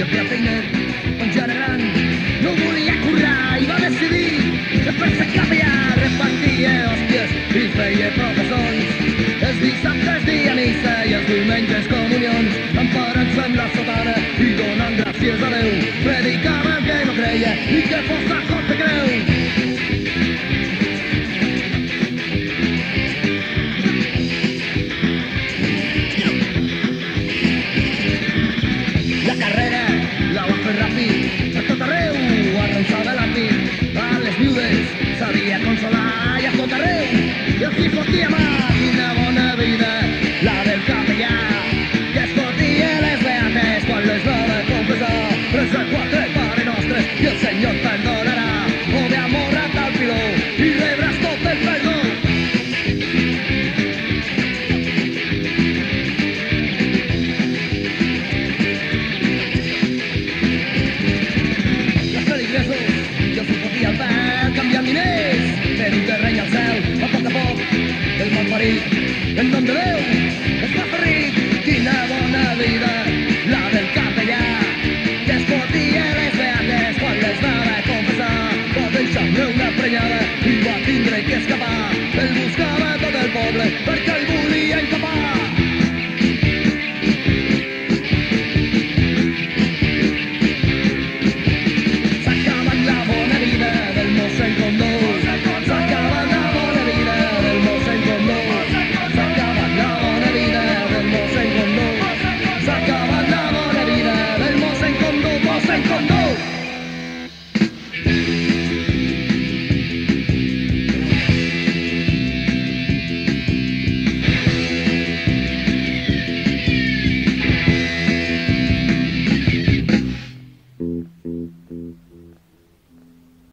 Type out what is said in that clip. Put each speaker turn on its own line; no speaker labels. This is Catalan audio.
el Platiner, un gene gran, no volia currar i va decidir de fer-se capellà, repartia hòsties i feia professons. Els dissabtes dia missa i els diumenges comunions, emparant-se amb la sotana i donant gràcies a Déu, predicava el que no creia i que fos